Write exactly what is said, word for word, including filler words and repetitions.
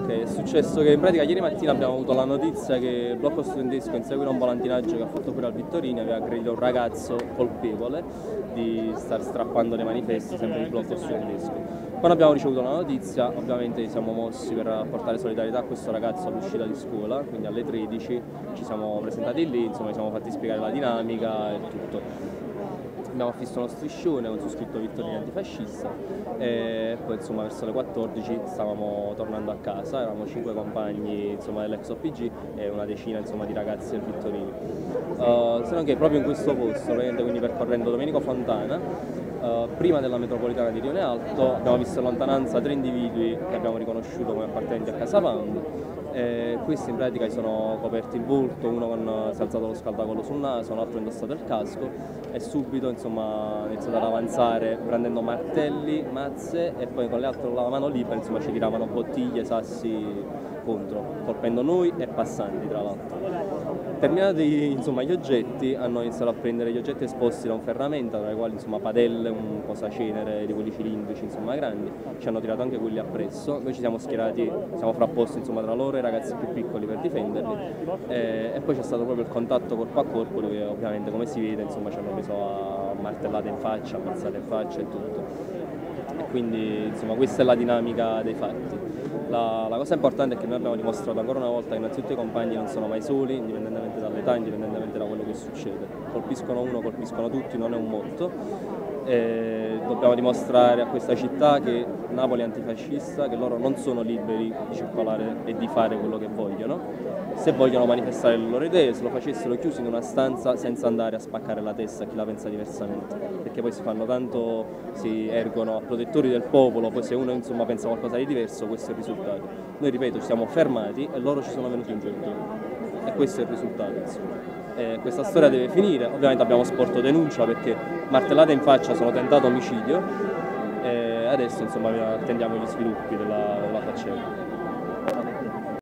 è successo che in pratica ieri mattina abbiamo avuto la notizia che il blocco studentesco, in seguito a un volantinaggio che ha fatto pure al Vittorini, aveva aggredito un ragazzo colpevole di star strappando dei manifesti sempre il blocco studentesco. Quando abbiamo ricevuto la notizia, ovviamente ci siamo mossi per portare solidarietà a questo ragazzo all'uscita di scuola, quindi alle tredici ci siamo presentati lì, insomma ci siamo fatti spiegare la dinamica e tutto. Abbiamo affisso uno striscione con su scritto Vittorini antifascista e poi insomma verso le quattordici stavamo tornando a casa, eravamo cinque compagni insomma, dell'ex O P G e una decina insomma, di ragazzi del Vittorini. Uh, se non che proprio in questo posto, quindi percorrendo Domenico Fontana, Uh, prima della metropolitana di Rione Alto abbiamo visto in lontananza tre individui che abbiamo riconosciuto come appartenenti a Casa Pound. E questi in pratica si sono coperti il volto, uno con, si è alzato lo scaldacollo sul naso, un altro ha indossato il casco e subito insomma, ha iniziato ad avanzare prendendo martelli, mazze e poi con le altre con la mano libera insomma, ci tiravano bottiglie, sassi contro, colpendo noi e passanti tra l'altro. Terminati insomma, gli oggetti, hanno iniziato a prendere gli oggetti esposti da un ferramenta, tra i quali insomma, padelle, un posacenere di quelli cilindrici insomma, grandi, ci hanno tirato anche quelli appresso, noi ci siamo schierati, siamo frapposti insomma, tra loro e i ragazzi più piccoli per difenderli e, e poi c'è stato proprio il contatto corpo a corpo dove ovviamente come si vede insomma, ci hanno preso a martellate in faccia, a mazzate in faccia e tutto. E quindi insomma, questa è la dinamica dei fatti. La, la cosa importante è che noi abbiamo dimostrato ancora una volta che innanzitutto i compagni non sono mai soli, indipendentemente dall'età, indipendentemente da quello che succede. Colpiscono uno, colpiscono tutti, non è un motto. E dobbiamo dimostrare a questa città che Napoli è antifascista, che loro non sono liberi di circolare e di fare quello che vogliono. Se vogliono manifestare le loro idee, se lo facessero chiusi in una stanza senza andare a spaccare la testa a chi la pensa diversamente, perché poi si fanno tanto, si ergono a protettori del popolo, poi se uno insomma pensa qualcosa di diverso questo è il risultato. Noi ripeto ci siamo fermati e loro ci sono venuti incontro e questo è il risultato insomma. Eh, questa storia deve finire, ovviamente abbiamo sporto denuncia perché martellate in faccia sono tentato omicidio e adesso insomma attendiamo gli sviluppi della, della faccenda.